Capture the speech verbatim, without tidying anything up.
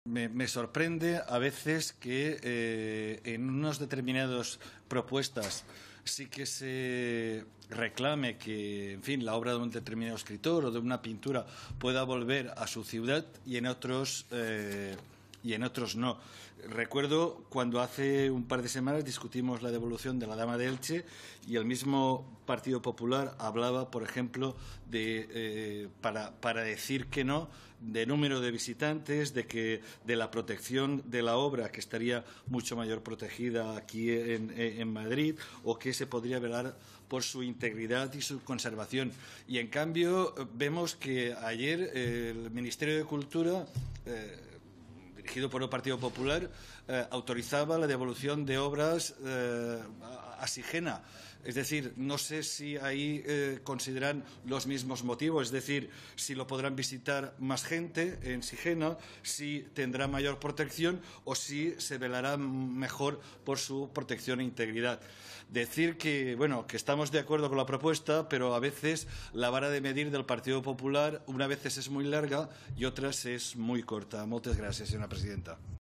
Me, me sorprende a veces que eh, en unas determinadas propuestas sí que se reclame que, en fin, la obra de un determinado escritor o de una pintura pueda volver a su ciudad y en otros eh, y en otros no. Recuerdo cuando hace un par de semanas discutimos la devolución de la Dama de Elche y el mismo Partido Popular hablaba, por ejemplo, de eh, para, para decir que no, de número de visitantes, de que de la protección de la obra, que estaría mucho mayor protegida aquí en, en Madrid, o que se podría velar por su integridad y su conservación. Y en cambio vemos que ayer eh, el Ministerio de Cultura eh, dirigido por el Partido Popular, eh, autorizaba la devolución de obras eh, a Sigena. Es decir, no sé si ahí eh, consideran los mismos motivos, es decir, si lo podrán visitar más gente en Sigena, si tendrá mayor protección o si se velará mejor por su protección e integridad. Decir que, bueno, que estamos de acuerdo con la propuesta, pero a veces la vara de medir del Partido Popular, una veces es muy larga y otras es muy corta. Muchas gracias, señora presidenta.